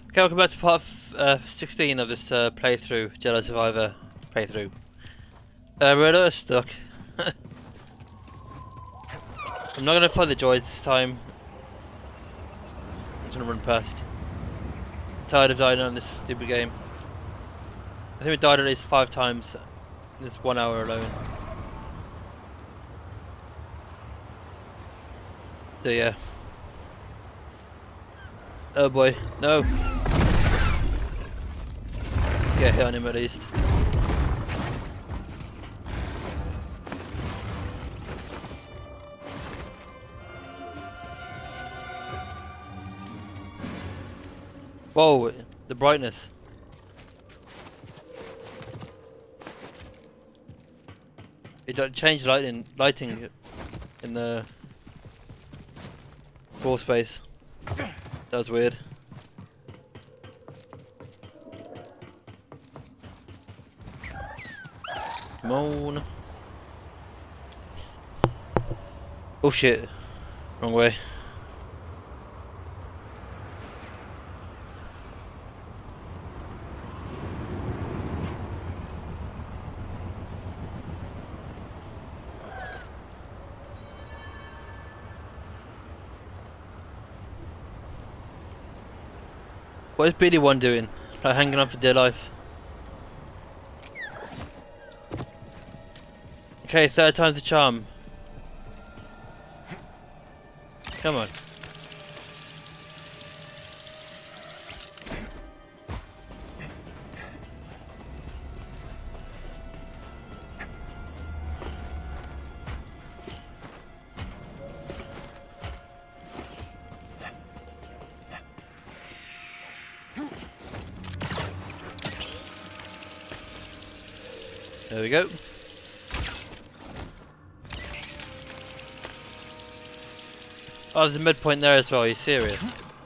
Okay, welcome back to part 16 of this playthrough, Jedi Survivor playthrough. We're a little stuck. I'm not going to find the joys this time. I'm just going to run past. I'm tired of dying on this stupid game. I think we died at least 5 times in this 1 hour alone. So yeah. Oh boy, no! Get hit on him at least. Whoa, the brightness. It changed lighting in the floor space. That was weird. Come on. Oh shit. Wrong way. What is BD1 doing? Like hanging on for dear life. Okay, 3rd time's the charm. Come on. There we go. Oh, there's a midpoint there as well, are you serious?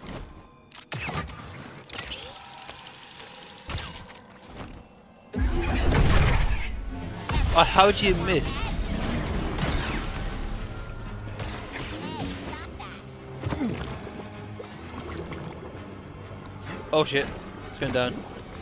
Oh, how'd you miss? Oh shit, it's going down.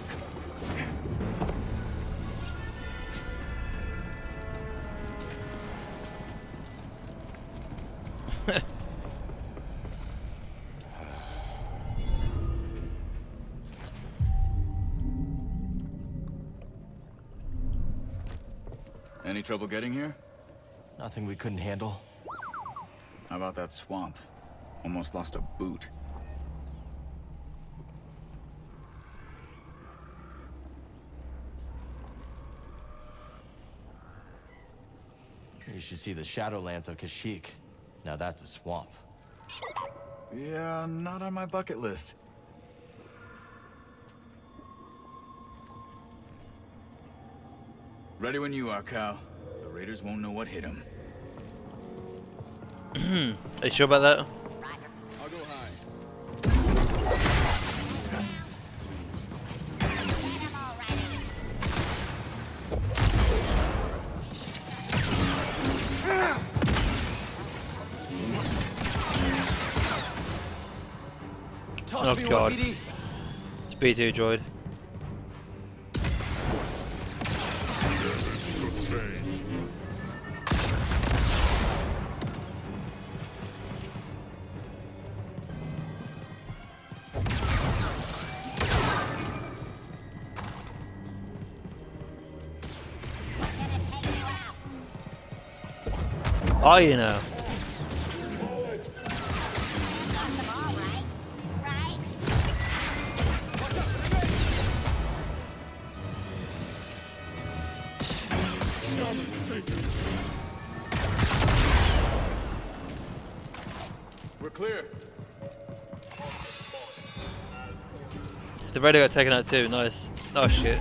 Any trouble getting here? Nothing we couldn't handle. How about that swamp? Almost lost a boot. You should see the Shadowlands of Kashyyyk. Now that's a swamp. Yeah, not on my bucket list. Ready when you are, Cal. The Raiders won't know what hit them. Are you sure about that? I'll go high. Oh god. It's B2 droid. Oh, you know. We're clear. The Raider got taken out too, nice. Oh shit.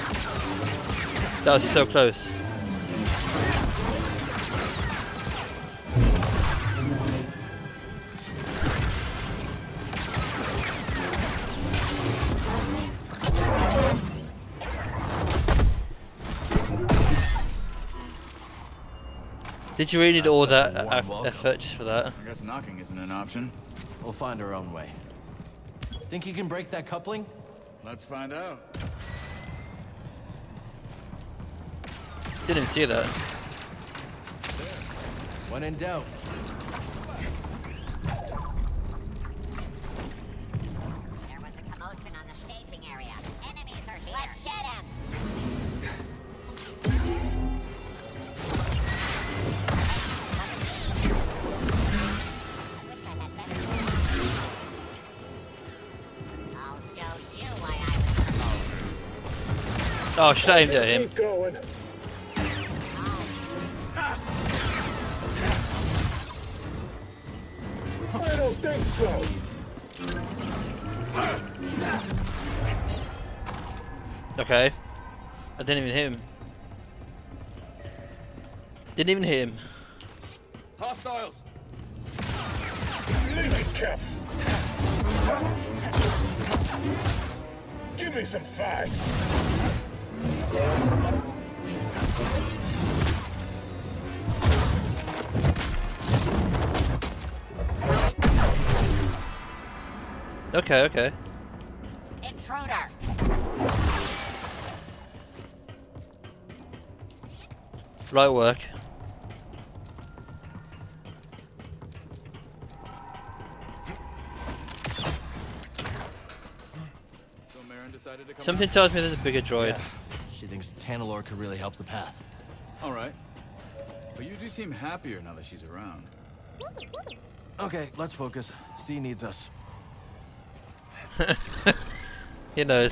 That was so close. Did you really need That's all such a that warm welcome. effort just for that? I guess knocking isn't an option. We'll find our own way. Think you can break that coupling? Let's find out. Didn't even see that. When in doubt. There was a commotion on the staging area. Enemies are here. Let's get him! I'll show you why I was Oh, should I aimed at him? Keep going. I don't think so. Okay. I didn't even hit him. Didn't even hit him. Hostiles! Leave it, Cap. Give me some facts. Okay, okay. intruder. Right work. So Marin decided to come Something tells me there's a bigger droid. Yeah. She thinks Tanalorr could really help the path. All right. But you do seem happier now that she's around. Okay, let's focus. C needs us. He knows.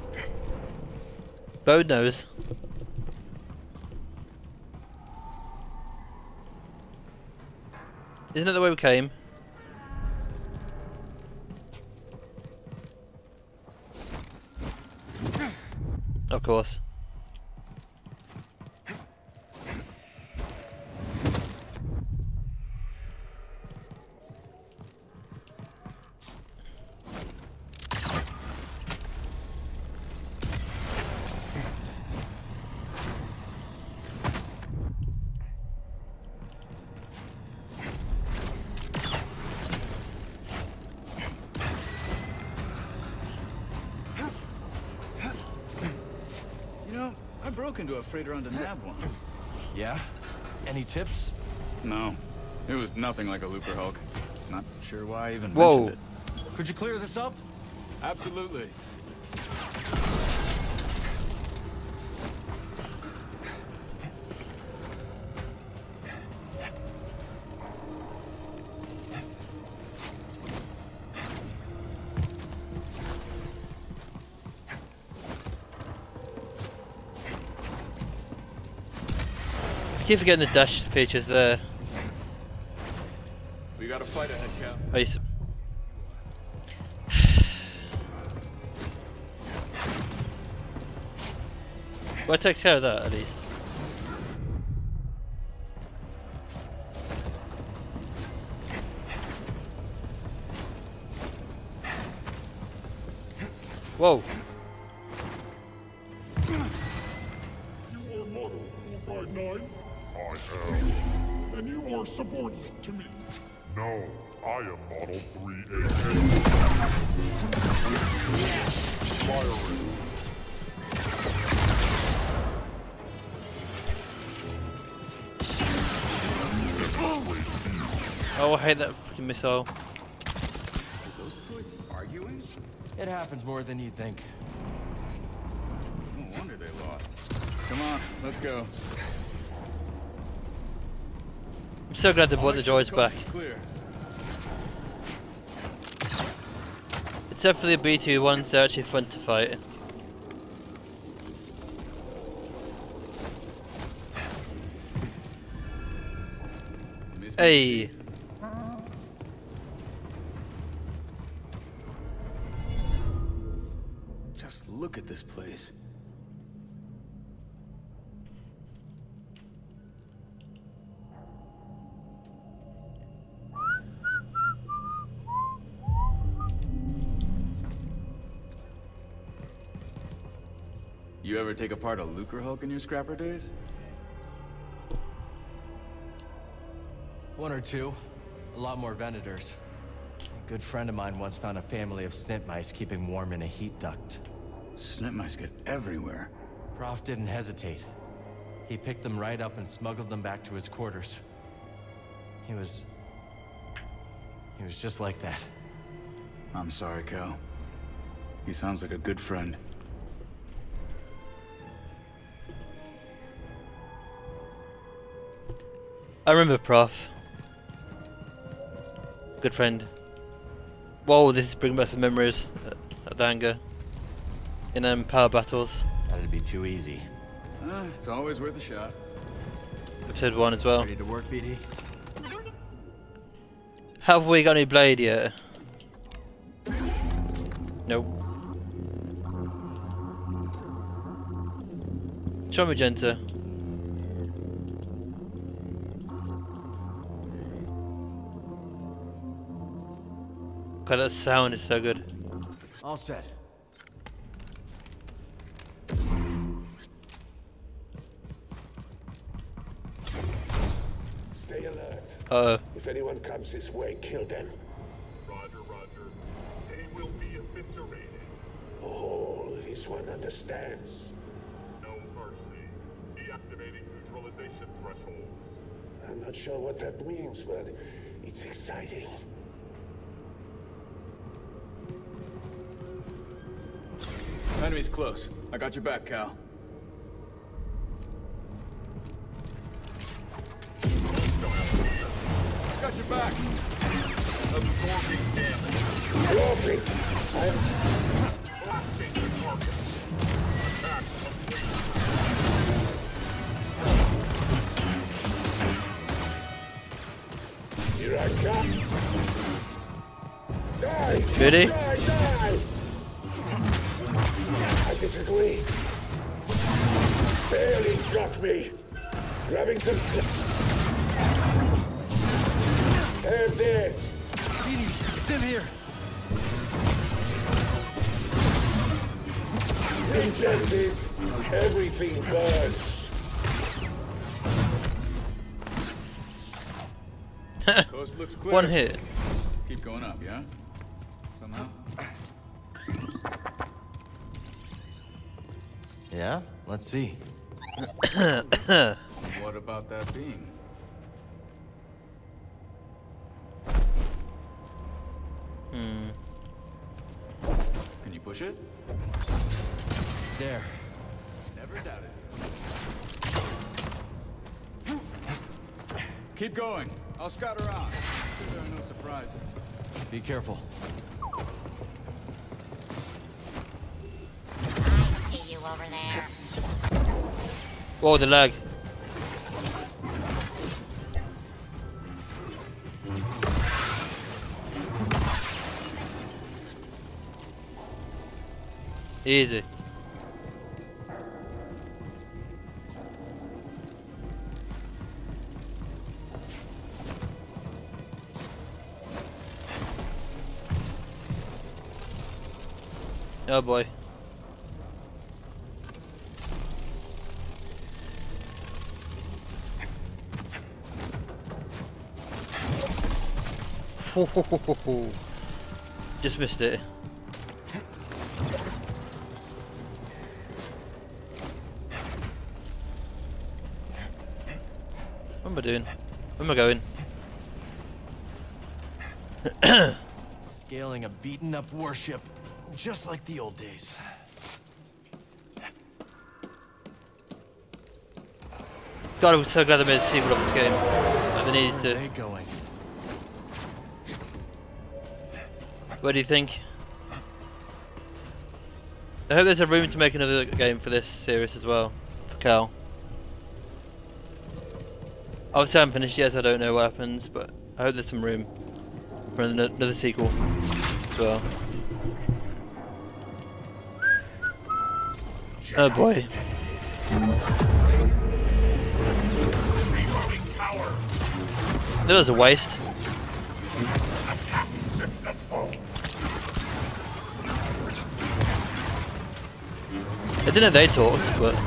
Bo knows. Isn't that the way we came? Of course. You know, I broke into a freighter on Nav once. Yeah? Any tips? No, it was nothing like a Looper Hulk. Not sure why I even Whoa. mentioned it. Could you clear this up? Absolutely. I keep forgetting the dash features there. We got a fight ahead, Cap. I used to- Well, it takes care of that at least. Whoa. You are Model 459? I am. Then you are subordinate to me. No, I am Model 388. Firing. Oh, I hate that fucking missile. Those droids arguing? It happens more than you'd think. No wonder they lost. Come on, let's go. I'm so glad they brought the droids back. Clear. Except for the B2 ones, they're actually fun to fight. Hey! Just look at this place. You ever take apart a Lucre Hulk in your scrapper days? One or two. A lot more Venators. A good friend of mine once found a family of snip mice keeping warm in a heat duct. Snip mice get everywhere. Prof didn't hesitate. He picked them right up and smuggled them back to his quarters. He was just like that. I'm sorry, Cal. He sounds like a good friend. I remember Prof. Good friend. Whoa, this is bringing back some memories of the hangar. In power battles. That'd be too easy. It's always worth a shot. Episode 1 as well. Ready to work, BD? Have we got any blade yet? Nope. Show me Magenta. God, that sound is so good. All set. Stay alert. Uh-oh. If anyone comes this way, kill them. Roger, Roger. They will be eviscerated. Oh, this one understands. No mercy. Deactivating neutralization thresholds. I'm not sure what that means, but it's exciting. Enemy's close. I got your back, Cal. Got your back. Absorbing damage. Dropping! Blasting the target. Attack complete. Here I come! Die! Ready? Die! Die! I disagree. Barely got me. Grabbing some... There, there! BD, stim here. Rejected! Everything burns. Coast looks clear. One hit. Keep going up, yeah? Somehow? Yeah? Let's see. What about that beam? Can you push it? There. Never doubted. Keep going. I'll scout around. There are no surprises. Be careful. I see you over there. Whoa, the lag. Easy. Oh boy. Just missed it. What am I doing? Where am I going? Scaling a beaten up warship, just like the old days. God, I'm so glad I made a sequel of this game. I needed Where are to. they going? What do you think? I hope there's a room to make another game for this series as well, for Cal. Obviously I haven't finished yet, so I don't know what happens, but I hope there's some room for another sequel as well. Oh boy. That was a waste. Successful! I didn't know they talked, but...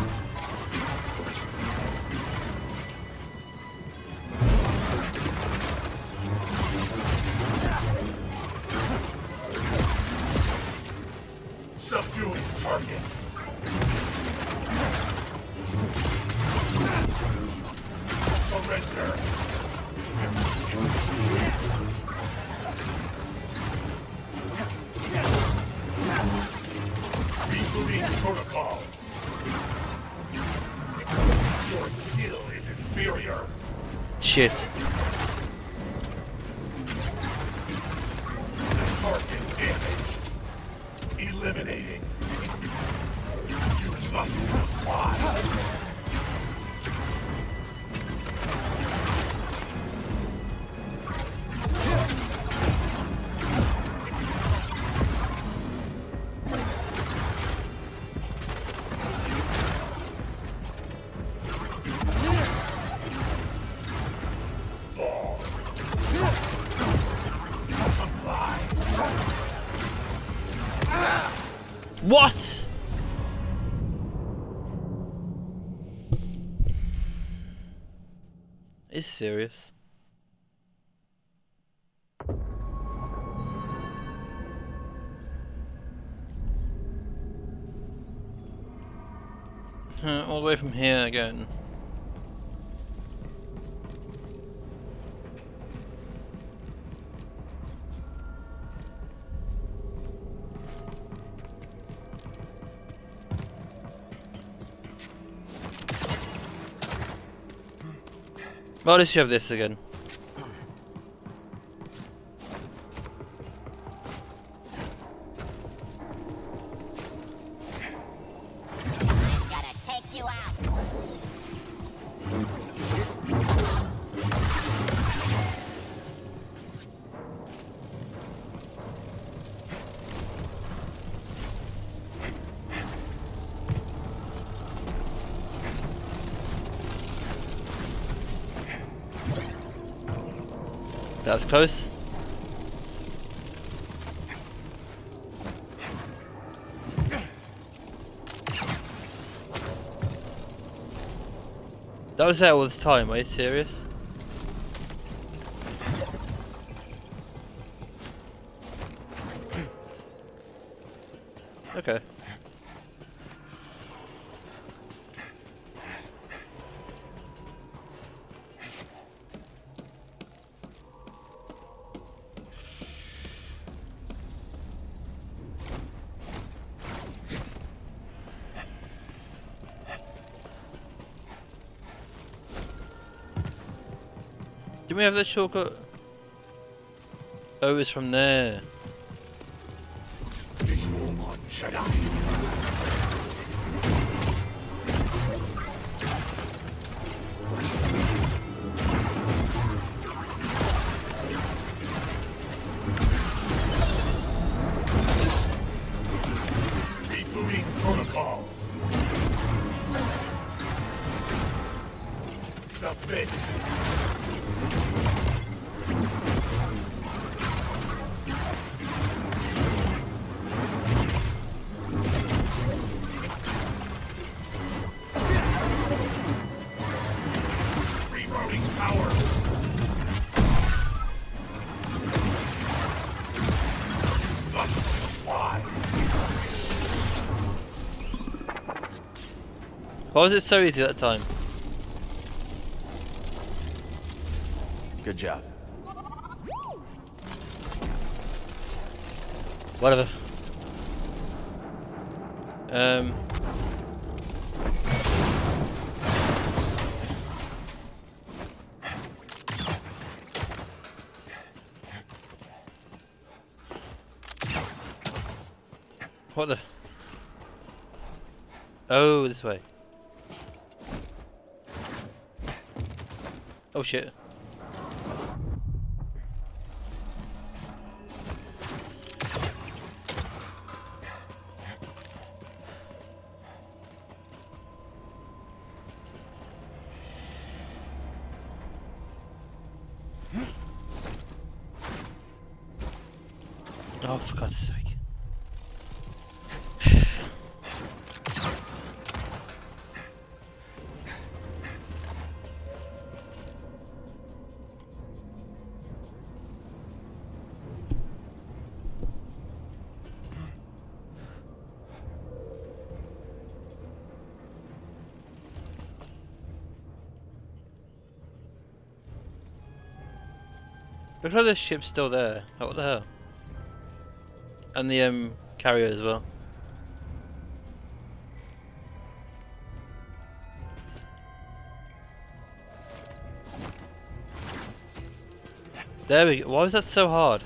Surrender. Rebooting protocols. Your skill is inferior. Shit. Target damaged. Eliminating. You must comply. What? Is serious? All the way from here again. Well, let's have this again. Gotta take you out. That was close. That was there all this time, are you serious? Okay. Do we have the shortcut? Oh, it's from there. Visual on Jedi. Rebooting protocols. Submit. Rerouting power. Must comply. Why was it so easy at the time? Good job. Whatever. What the? Oh, this way. Oh shit. Oh, for God's sake. Looks like the ship's still there. Oh, what the hell? And the carrier as well. There we go. Why was that so hard?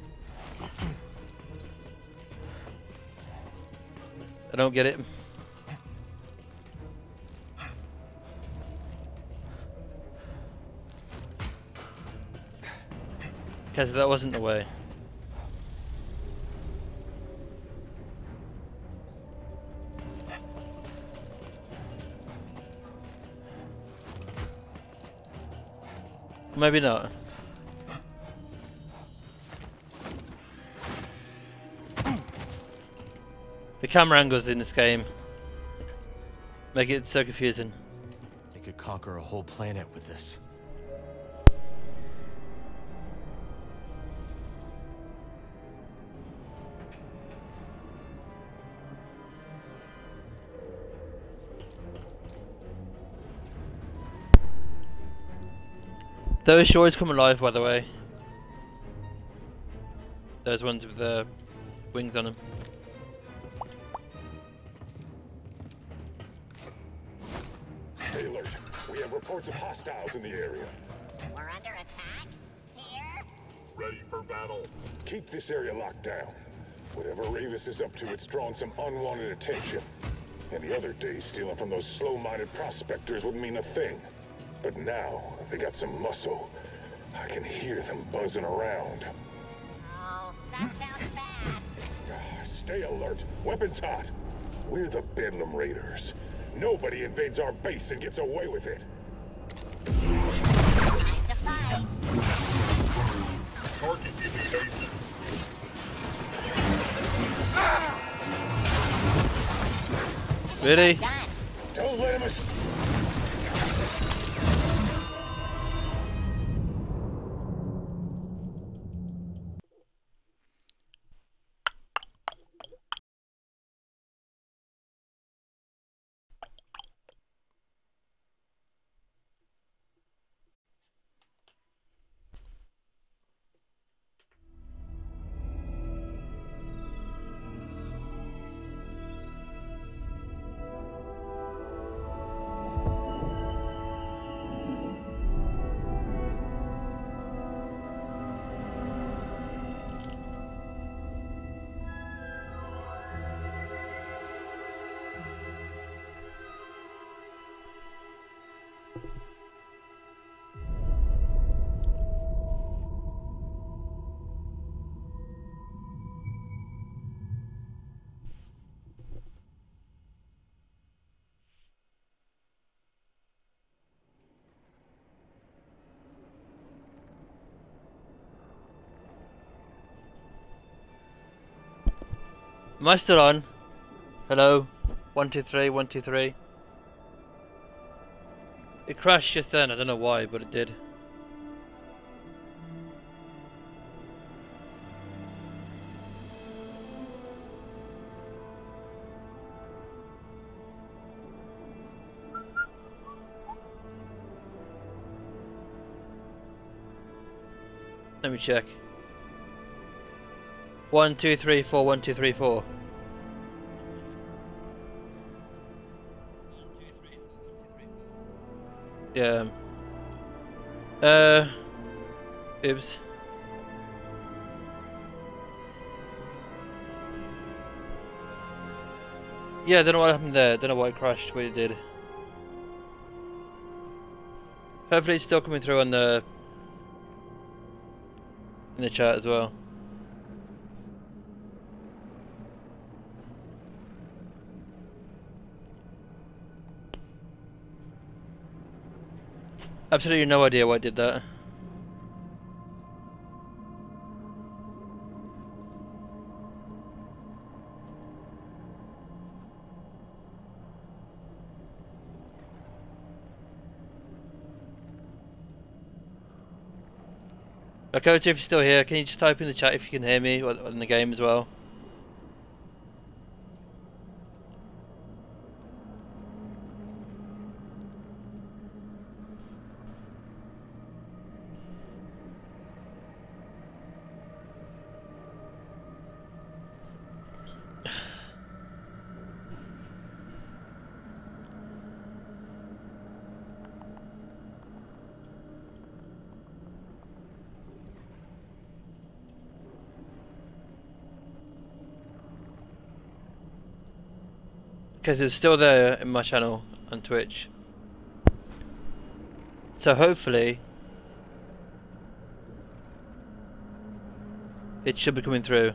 I don't get it. Because that wasn't the way. Maybe not. The camera angles in this game make it so confusing. They could conquer a whole planet with this. Those shores come alive, by the way. Those ones with the wings on them. Stay alert. We have reports of hostiles in the area. We're under attack? Here? Ready for battle. Keep this area locked down. Whatever Ravis is up to, it's drawn some unwanted attention. And the other day, stealing from those slow-minded prospectors wouldn't mean a thing. But now, they got some muscle. I can hear them buzzing around. Oh, that sounds bad. Stay alert. Weapons hot. We're the Bedlam Raiders. Nobody invades our base and gets away with it. Time to fight. Target elimination. Really? Done. Don't let him... Am I still on? Hello? 123, 123. It crashed just then, I don't know why, but it did. Let me check. 1 2 3 4 1 2 3 4. Yeah. Oops. Yeah, I don't know what happened there. Don't know why it crashed, but it did. Hopefully it's still coming through on the in the chat as well. Absolutely no idea why I did that. Coach, if you're still here, can you just type in the chat if you can hear me or in the game as well? because it's still there in my channel on Twitch. So hopefully it should be coming through.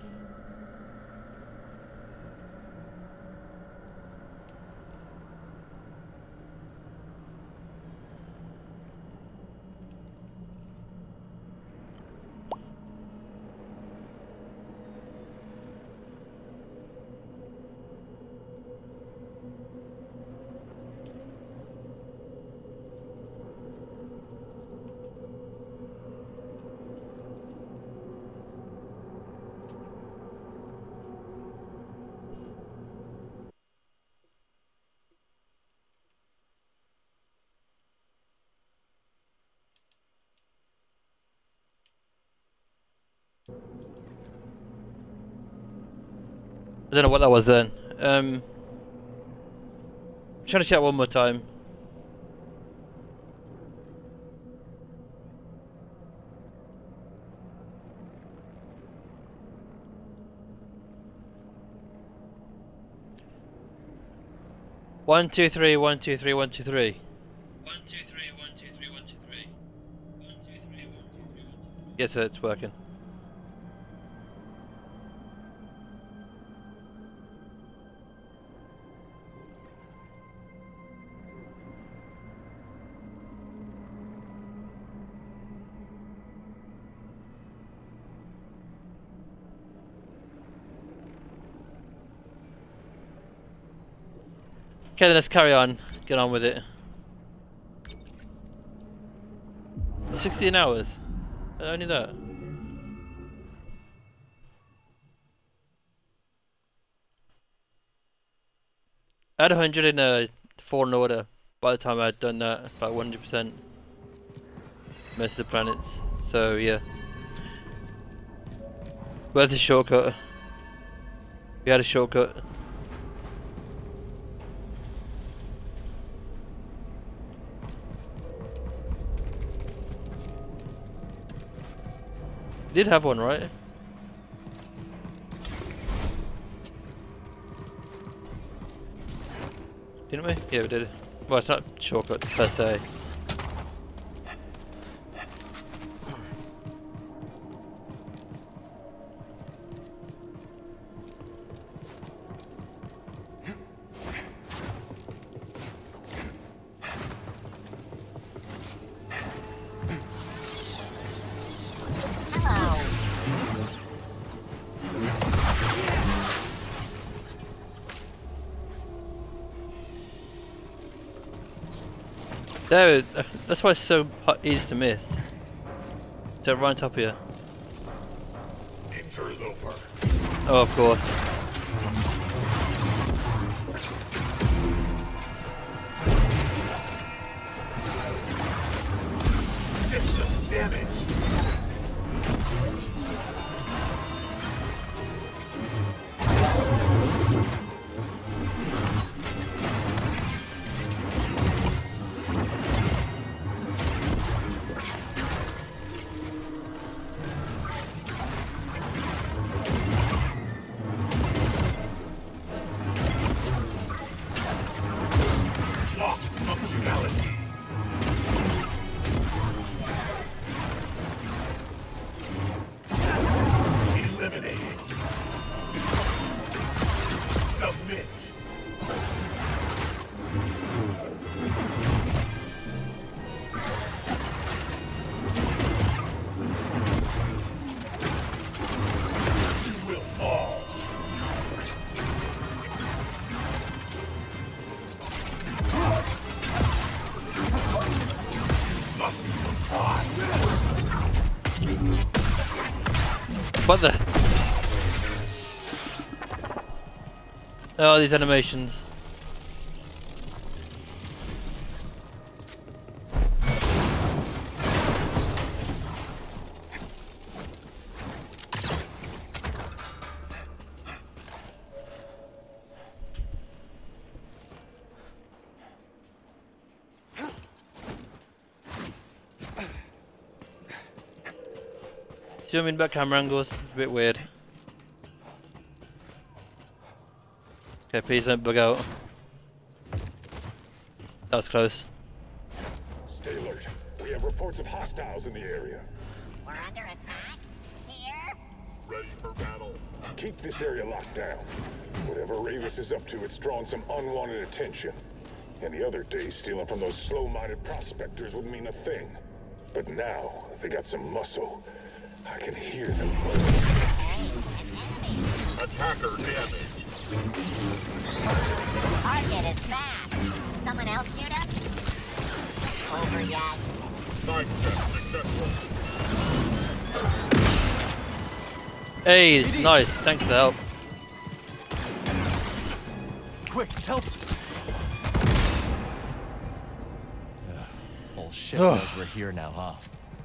I don't know what that was then. I'm trying to check one more time. One, two, three, 1, 2, 3, 1, 2, 3. 1, 2, 3, 1, 2, 3, 1, 2, 3. 1, 2, 3, 1, 2, 3, 1, 2, 3. Yes, sir, it's working. Okay, then let's carry on. Get on with it. 16 hours? Only that? I had 100 in Fallen Order by the time I'd done that, about 100%. Most of the planets. So, yeah. Where's the shortcut? We had a shortcut. We did have one, right? Didn't we? Yeah, we did. Well, it's not shortcut per se. There, that's why it's so easy to miss. They're right on top here. Oh, of course. Systems damaged. What the? Oh, these animations. Zooming back camera angles, it's a bit weird. Okay, please don't bug out. That was close. Stay alert. We have reports of hostiles in the area. We're under attack? Here? Ready for battle. Keep this area locked down. Whatever Ravis is up to, it's drawn some unwanted attention. Any other day, stealing from those slow-minded prospectors would mean a thing. But now, they got some muscle. I can hear them. Attacker damaged. Target is back. Someone else shoot us? Over yet. Sidestep successful. Hey, nice. Thanks for the help. Quick, help! Whole shit knows we're here now, huh?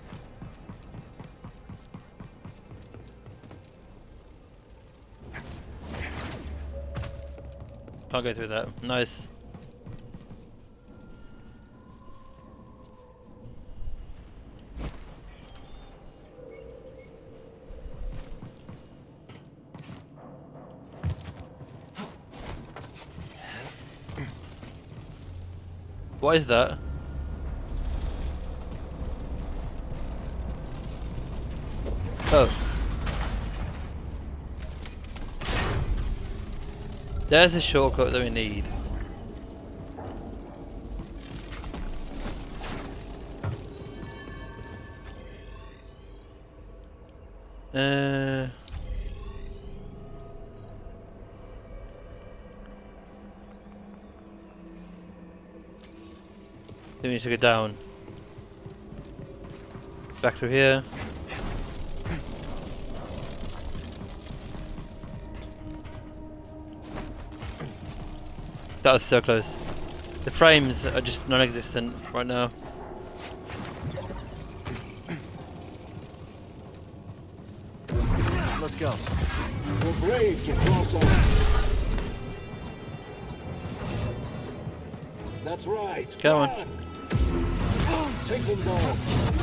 Can't go through that. Nice. What is that? Oh. There's a shortcut that we need. We need to go down. Back through here. That was so close. The frames are just non-existent right now. Let's go. We're brave to cross over. That's right. Come on. Take them down.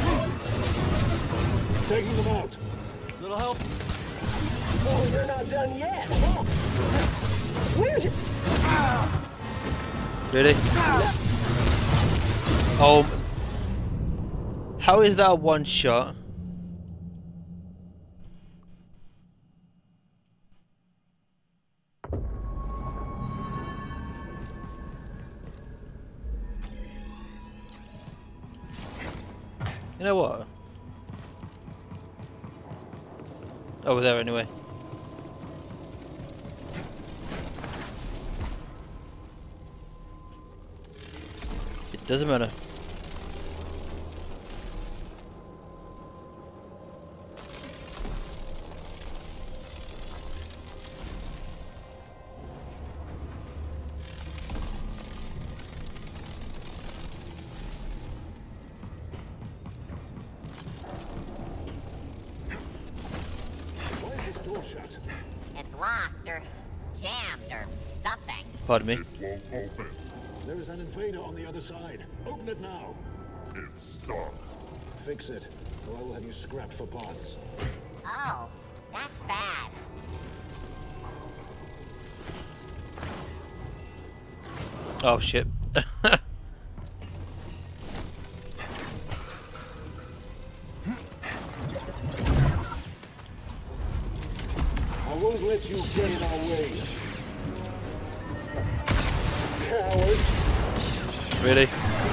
Taking them out. Little help? Oh, you're not done yet. Where's it? Really? Oh. How is that a one shot? You know what? Over there anyway. It doesn't matter. It's locked or jammed or something. Pardon me. It won't open. There is an invader on the other side. Open it now. It's stuck. Fix it, or I will have you scrapped for parts. Oh, that's bad. Oh shit. I won't let you get in our way. Coward. Really?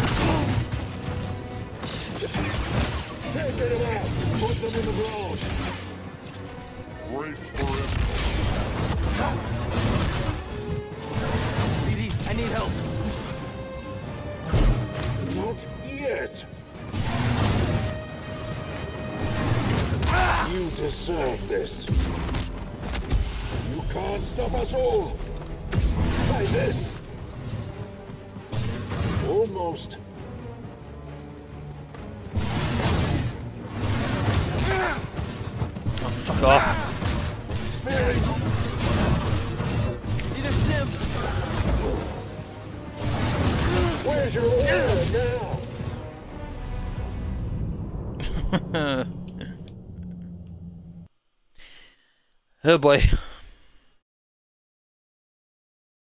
Take them out. Put them in the ground. Brace for it. BD, I need help. Not yet. You deserve this. You can't stop us all. Try this. Almost. Oh, fuck off. Spirit. Need a stim. Where's your order now? Oh boy.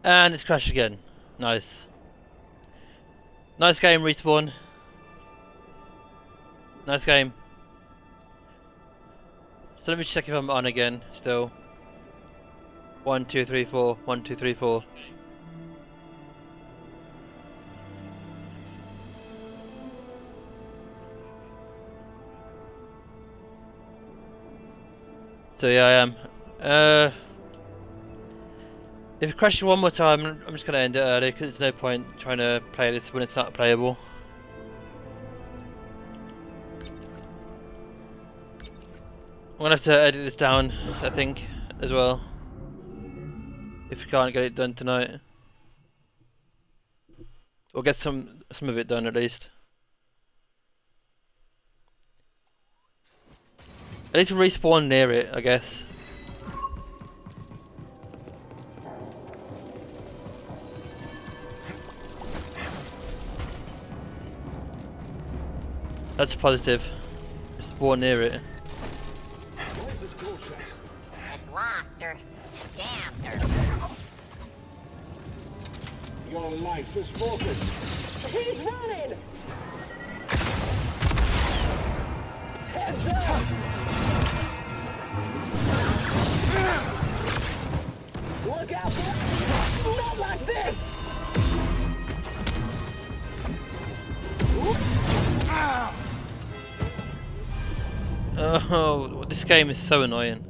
And it's crashed again. Nice. Nice game, Respawn. Nice game. So let me check if I'm on again still. 1, 2, 3, 4. 1, 2, 3, 4. So yeah, I am. If it crashes one more time, I'm just gonna end it early because there's no point trying to play this when it's not playable. I'm gonna have to edit this down, I think, as well. If we can't get it done tonight, or get some of it done at least. At least respawn near it, I guess. That's a positive. Just spawn near it. It's locked or jammed or... Your life is focused. He's running! Heads up! Look out! Not like this! Oh, this game is so annoying.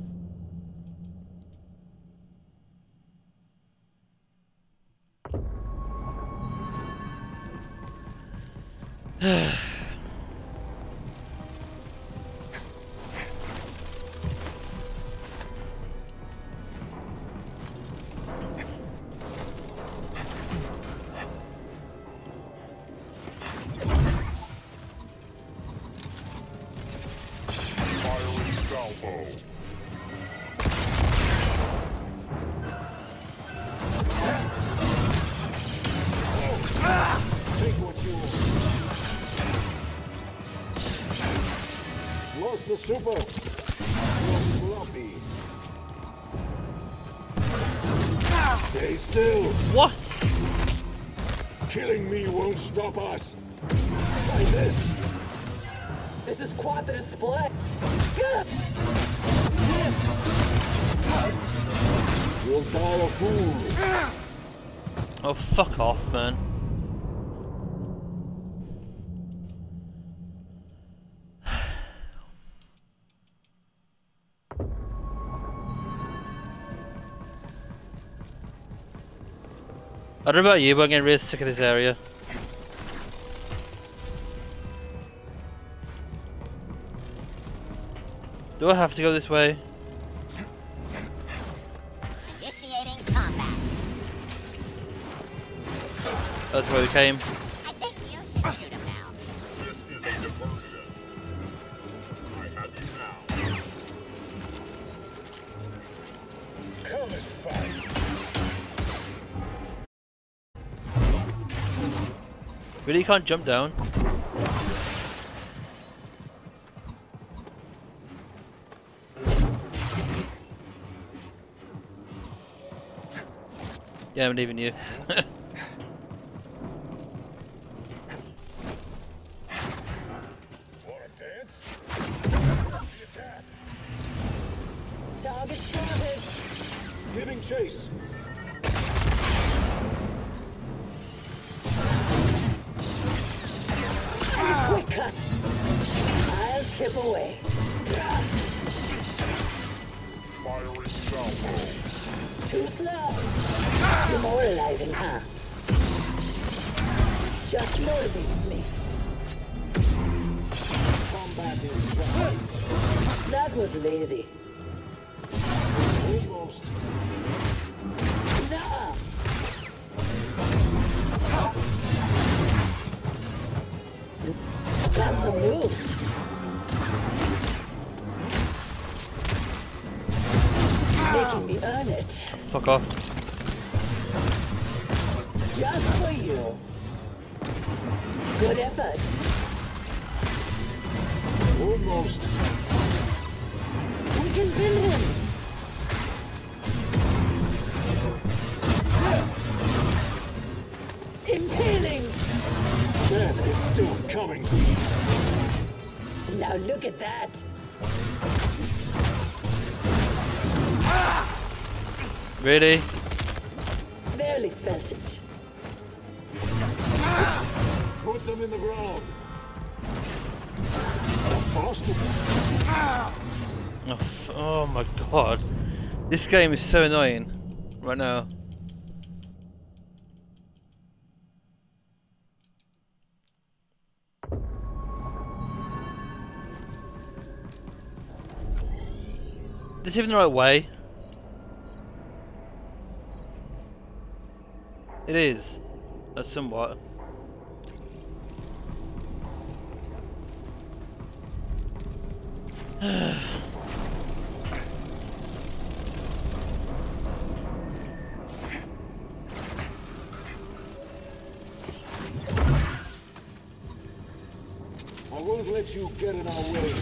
Take what's yours. Lost the super. You're sloppy. Stay still. What? Killing me won't stop us. Try this. This is quad display. You'll die a fool. Oh, fuck off, man. I don't know about you, but I'm getting really sick of this area. Do I have to go this way? Initiating combat. That's where we came. I think you should shoot him now. This is a diversion. I have you now. Come and fight. Really, you can't jump down? Yeah, I'm leaving you. Wanna dance? The attack. Target spotted. Giving chase. Quick cut. I'll chip away. Firing salvo. Too slow. Demoralizing, huh? Just motivates me. Combat is dry. That was lazy. Almost. Nah. Got some moves. Making me earn it. Fuck off. Just for you. Good effort. Almost. We can pin him. Now look at that. Really? Barely felt it. Put them in the ground. Faster. Oh my god. This game is so annoying right now. Is this even the right way? It is. That's somewhat. I won't let you get in our way.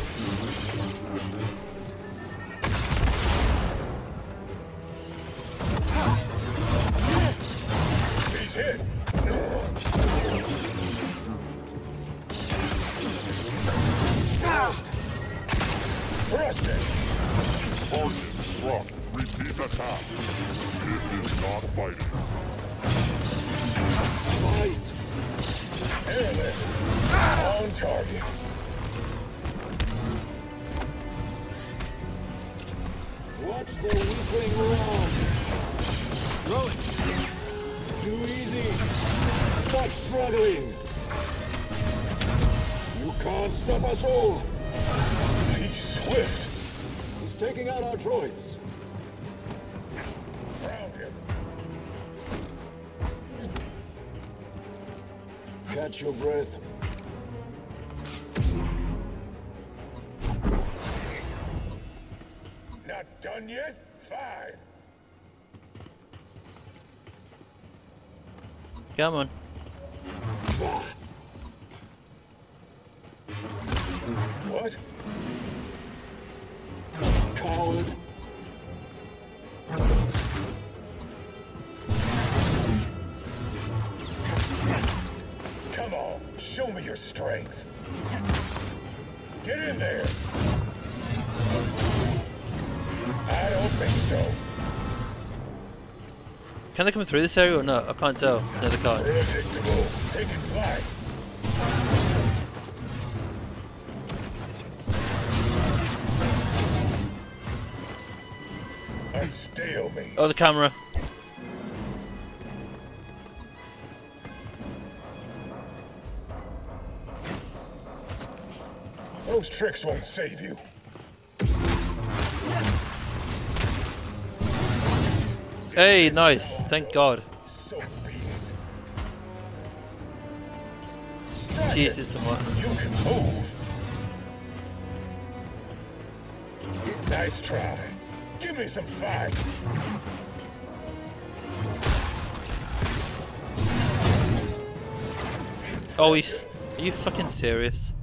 He's hit. Thrust it. Target locked. Repeat attack. This is not fighting. Fight. Airlift. On target. Watch the weakling around. Throw it. Too easy. Stop struggling. You can't stop us all. He's swift. He's taking out our droids. Round him. Catch your breath. Not done yet? Fine. Come on. What? Coward. Come on, show me your strength. Get in there. I don't think so. Can they come through this area or not? I can't tell. No, they can't. Predictable. Taking flight. A stalemate. Oh, the camera. Those tricks won't save you. Hey, nice. Thank God. So be it. Strike Jeez, it. this is what. You can move. Nice try. Give me some fight. Oh, he's. Are you fucking serious?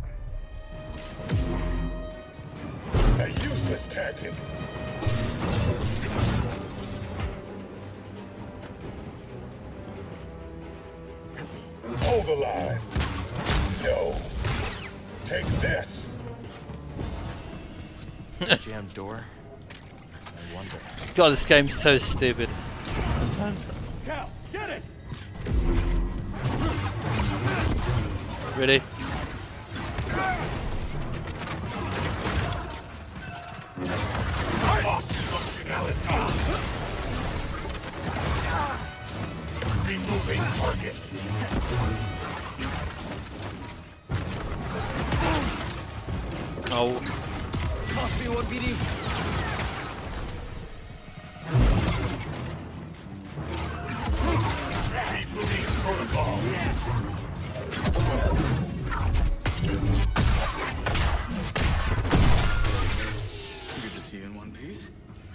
A useless tactic. Hold the line. No. Take this. Jammed door. I wonder. God, this game's so stupid. Cal, get it! Really? Removing targets. Oh. Cost me one BD. Rebooting protocol. Good to see you in one piece.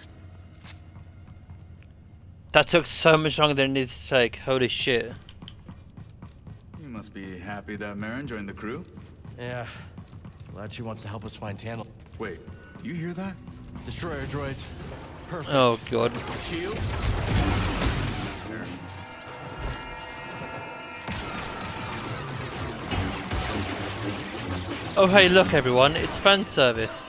That took so much longer than it needed to take. Holy shit. You must be happy that Marin joined the crew. Yeah. Glad she wants to help us find Tandle. Wait, you hear that? Destroyer droids. Perfect. Oh God. Shield. There. Oh hey look everyone, it's fan service.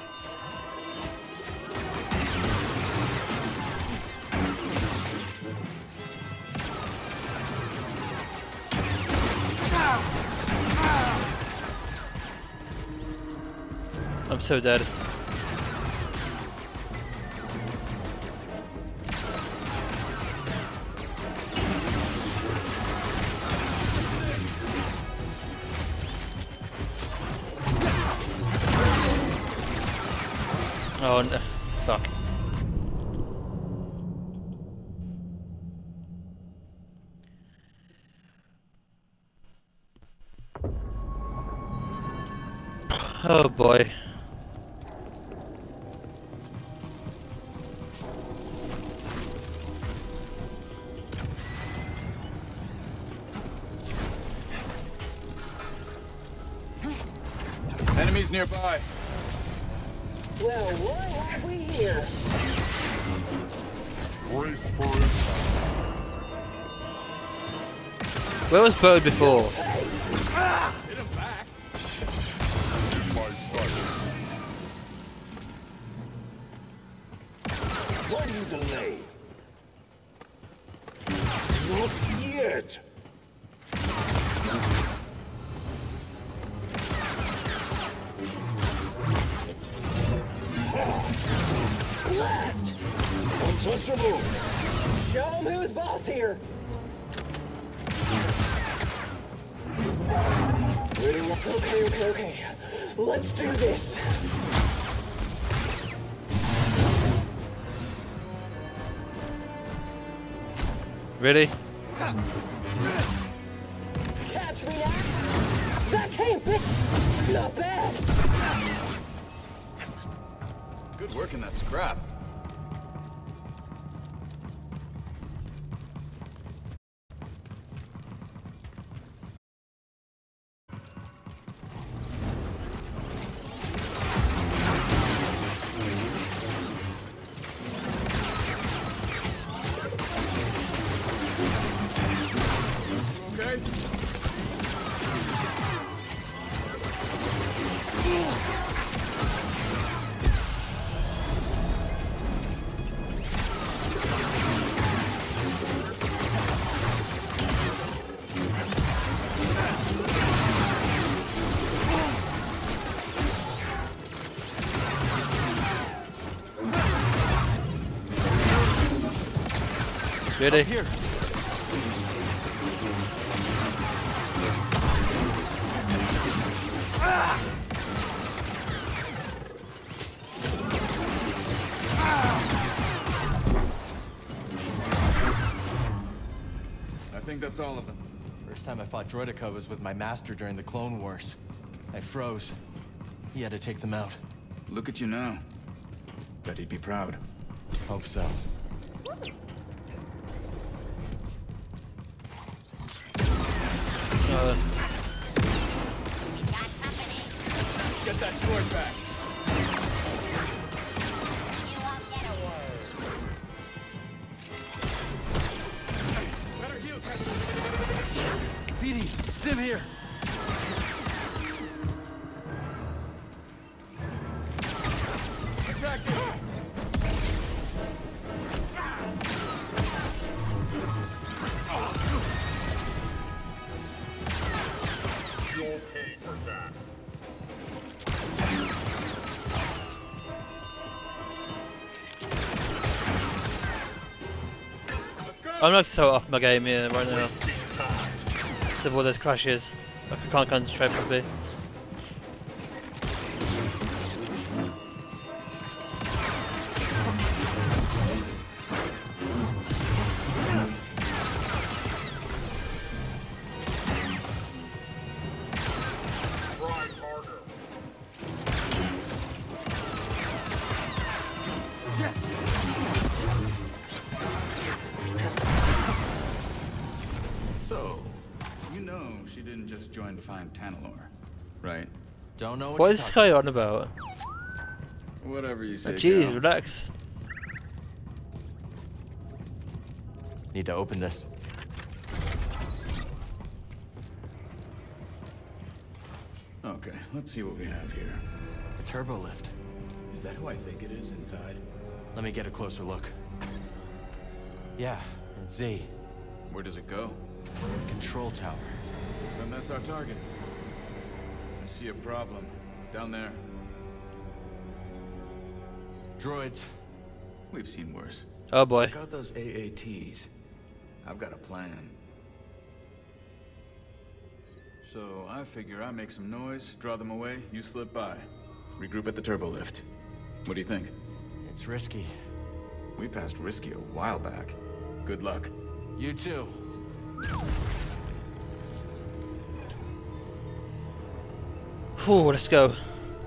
I'm so dead. Oh no, fuck. Oh boy. Enemies nearby. Well, what have we here? Brace for impact. Where was Bo before? Hit him back. In my sight. Why do you delay? Not yet. Blast! Untouchable. Show him who's boss here. Okay. Let's do this. Really? Catch me now. That came big. Not bad. Good work in that scrap. Okay. Really? Here. I think that's all of them. First time I fought Droideka was with my master during the Clone Wars. I froze. He had to take them out. Look at you now. Bet he'd be proud. Hope so. We got company. Get that sword back. You won't get a word. Better heal. Petey, Stim here. Attack him. You'll pay for that. I'm like so off my game here right now. With all those crashes. Like I can't concentrate properly. Try harder. So, you know she didn't just join to find Tanalor, right? Don't know What what is this guy on about? Whatever you say, Jeez, gal. relax. Need to open this. Okay, let's see what we have here. A turbo lift. Is that who I think it is inside? Let me get a closer look. Yeah, it's Z. Where does it go? Control tower. Then that's our target. I see a problem. Down there. Droids. We've seen worse. Oh boy. Check out those AATs. I've got a plan. So I figure I make some noise, draw them away, you slip by. Regroup at the turbo lift. What do you think? It's risky. We passed risky a while back. Good luck. You too. Whew, let's go.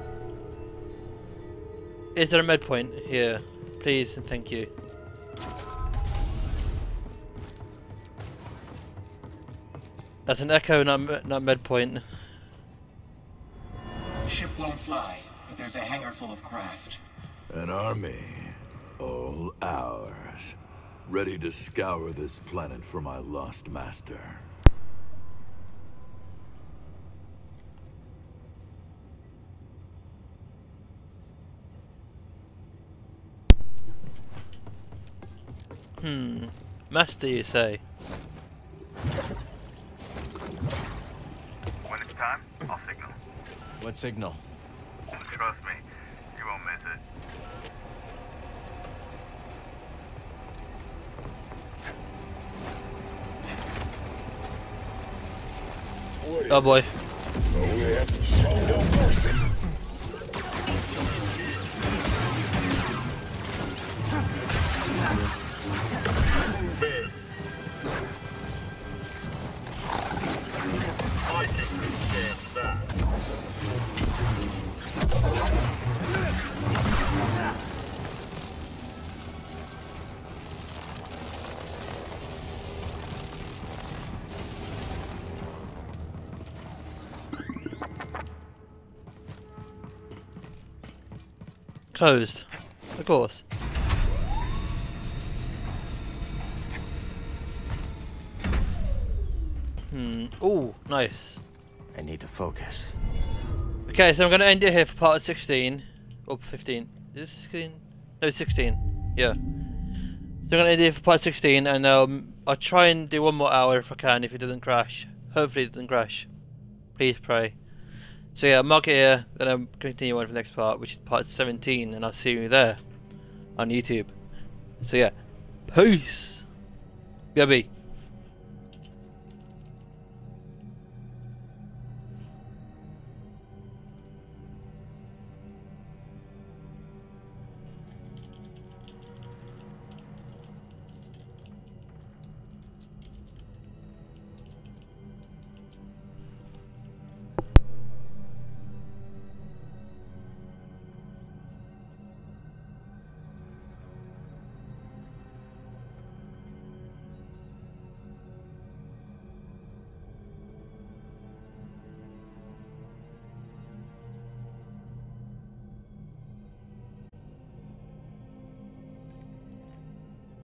Is there a med point here? Please and thank you. That's an echo, not med point. Ship won't fly, but there's a hangar full of craft. An army, all ours, ready to scour this planet for my lost master. Master, you say? When it's time, I'll signal. What signal? Trust me, you won't miss it. Oh boy. Closed. Of course. Ooh, nice. I need to focus. Okay, so I'm going to end it here for part 16. Or 15. Is it 16? No, 16. Yeah. So I'm going to end it for part 16, and I'll try and do one more hour if I can, if it doesn't crash. Hopefully it doesn't crash. Please pray. So yeah, I'll mark it here, then I'll continue on for the next part, which is part 17, and I'll see you there on YouTube. So yeah, peace. BRB.